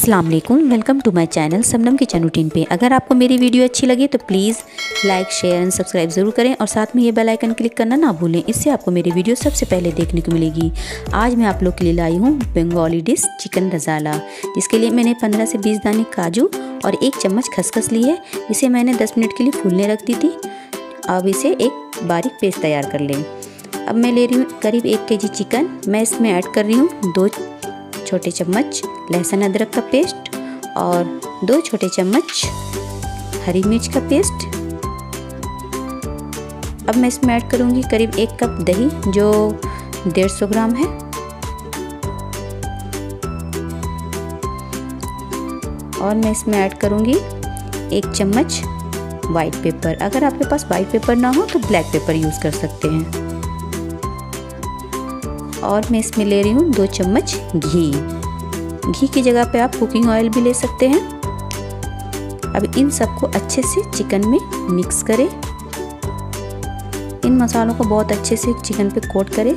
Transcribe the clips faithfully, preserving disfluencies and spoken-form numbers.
अस्सलाम वालेकुम, welcome to my channel Shabnam kitchen routine पे। अगर आपको मेरी वीडियो अच्छी लगे तो please like share and subscribe ज़रूर करें और साथ में ये बेल आइकन क्लिक करना ना भूलें। इससे आपको मेरी वीडियो सबसे पहले देखने को मिलेगी। आज मैं आप लोग के लिए लाई हूँ बंगाली डिश चिकन रज़ाला। इसके लिए मैंने पंद्रह से बीस दाने काजू और एक चम्मच खसखस ली है। इसे मैंने दस मिनट के लिए फूलने रख दी थी। अब इसे एक बारीक पेस्ट तैयार कर लें। अब मैं ले रही हूँ करीब एक के जी चिकन। मैं इसमें ऐड कर रही हूँ दो छोटे चम्मच लहसुन अदरक का पेस्ट और दो छोटे चम्मच हरी मिर्च का पेस्ट। अब मैं इसमें ऐड करूँगी करीब एक कप दही जो डेढ़ सौ ग्राम है। और मैं इसमें ऐड करूँगी एक चम्मच वाइट पेपर। अगर आपके पास वाइट पेपर ना हो तो ब्लैक पेपर यूज़ कर सकते हैं। और मैं इसमें ले रही हूँ दो चम्मच घी। घी की जगह पे आप कुकिंग ऑयल भी ले सकते हैं। अब इन सबको अच्छे से चिकन में मिक्स करें। इन मसालों को बहुत अच्छे से चिकन पे कोट करें।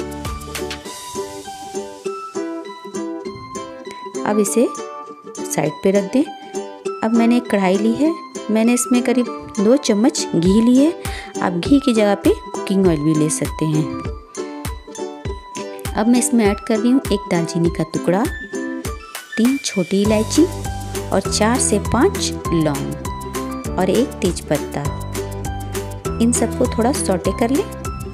अब इसे साइड पे रख दें। अब मैंने एक कढ़ाई ली है। मैंने इसमें करीब दो चम्मच घी ली है। आप घी की जगह पे कुकिंग ऑयल भी ले सकते हैं। अब मैं इसमें ऐड कर रही हूँ एक दालचीनी का टुकड़ा, तीन छोटी इलायची और चार से पाँच लौंग और एक तेज पत्ता। इन सबको थोड़ा सौटे कर लें।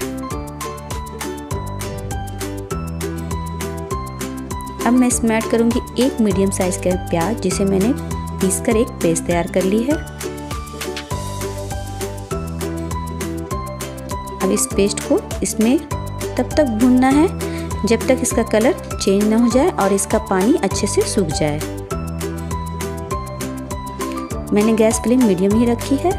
अब मैं इसमें ऐड करूँगी एक मीडियम साइज का प्याज जिसे मैंने पीस कर एक पेस्ट तैयार कर ली है। अब इस पेस्ट को इसमें तब तक भूनना है जब तक इसका कलर चेंज ना हो जाए और इसका पानी अच्छे से सूख जाए। मैंने गैस फ्लेम मीडियम ही रखी है।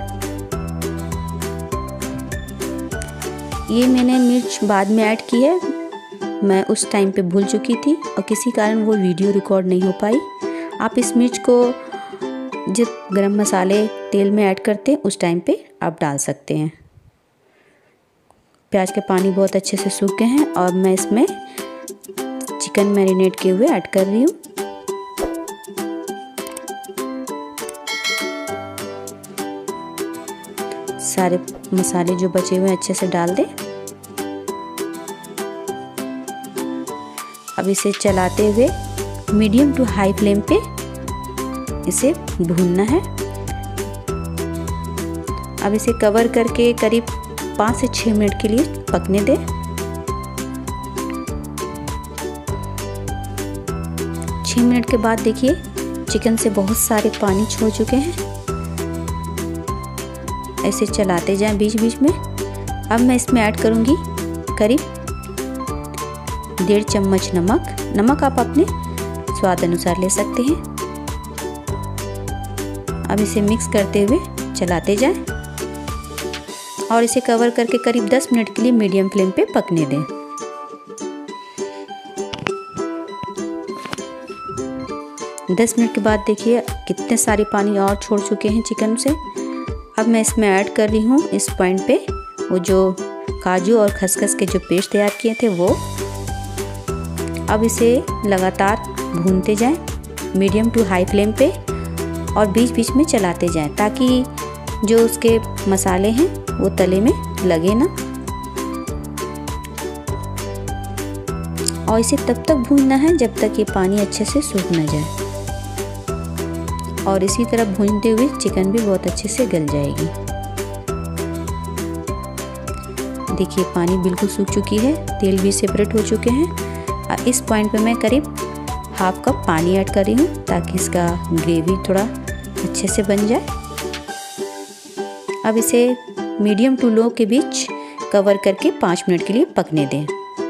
ये मैंने मिर्च बाद में ऐड की है। मैं उस टाइम पे भूल चुकी थी और किसी कारण वो वीडियो रिकॉर्ड नहीं हो पाई। आप इस मिर्च को जब गरम मसाले तेल में ऐड करते हैं उस टाइम पे आप डाल सकते हैं। प्याज के पानी बहुत अच्छे से सूख गए हैं और मैं इसमें चिकन मैरिनेट किए हुए ऐड कर रही हूँ। सारे मसाले जो बचे हुए अच्छे से डाल दें। अब इसे चलाते हुए मीडियम टू हाई फ्लेम पे इसे भूनना है। अब इसे कवर करके करीब पाँच से छः मिनट के लिए पकने दें। छः मिनट के बाद देखिए चिकन से बहुत सारे पानी छोड़ चुके हैं। ऐसे चलाते जाएं बीच बीच में। अब मैं इसमें ऐड करूंगी करीब डेढ़ चम्मच नमक। नमक आप अपने स्वाद अनुसार ले सकते हैं। अब इसे मिक्स करते हुए चलाते जाएं और इसे कवर करके करीब दस मिनट के लिए मीडियम फ्लेम पे पकने दें। दस मिनट के बाद देखिए कितने सारे पानी और छोड़ चुके हैं चिकन से। अब मैं इसमें ऐड कर रही हूँ इस पॉइंट पे वो जो काजू और खसखस के जो पेस्ट तैयार किए थे वो। अब इसे लगातार भूनते जाएं मीडियम टू हाई फ्लेम पे और बीच बीच में चलाते जाएं ताकि जो उसके मसाले हैं वो तले में लगे ना। और इसे तब तक भूनना है जब तक ये पानी अच्छे से सूख ना जाए। और इसी तरह भूनते हुए चिकन भी बहुत अच्छे से गल जाएगी। देखिए पानी बिल्कुल सूख चुकी है, तेल भी सेपरेट हो चुके हैं। इस पॉइंट पे मैं करीब हाफ कप पानी ऐड कर रही हूँ ताकि इसका ग्रेवी थोड़ा अच्छे से बन जाए। अब इसे मीडियम टू लो के बीच कवर करके पाँच मिनट के लिए पकने दें।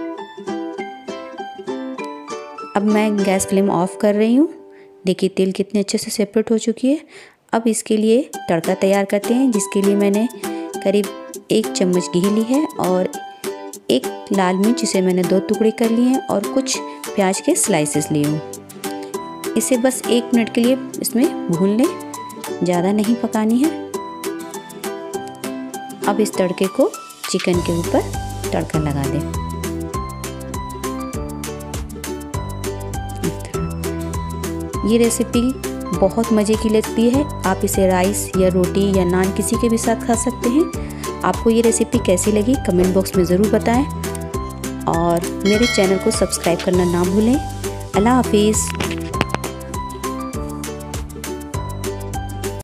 अब मैं गैस फ्लेम ऑफ कर रही हूँ। देखिए तेल कितने अच्छे से सेपरेट हो चुकी है। अब इसके लिए तड़का तैयार करते हैं जिसके लिए मैंने करीब एक चम्मच घी ली है और एक लाल मिर्च जिसे मैंने दो टुकड़े कर लिए हैं और कुछ प्याज के स्लाइसेस लिए हूँ। इसे बस एक मिनट के लिए इसमें भून लें, ज़्यादा नहीं पकानी है। अब इस तड़के को चिकन के ऊपर तड़का लगा दें। ये रेसिपी बहुत मज़े की लगती है। आप इसे राइस या रोटी या नान किसी के भी साथ खा सकते हैं। आपको ये रेसिपी कैसी लगी कमेंट बॉक्स में ज़रूर बताएं और मेरे चैनल को सब्सक्राइब करना ना भूलें। अल्लाह हाफिज़।